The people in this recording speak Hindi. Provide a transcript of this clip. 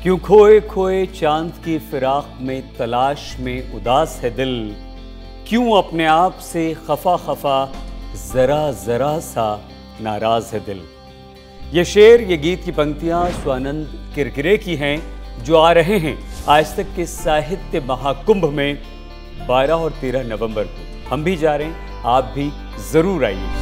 क्यों खोए खोए चांद की फिराक में तलाश में उदास है दिल, क्यों अपने आप से खफा खफा जरा जरा सा नाराज है दिल। ये शेर, ये गीत की पंक्तियां स्वानंद किरकिरे की हैं, जो आ रहे हैं आज तक के साहित्य महाकुंभ में 12 और 13 नवंबर को। हम भी जा रहे हैं, आप भी जरूर आइए।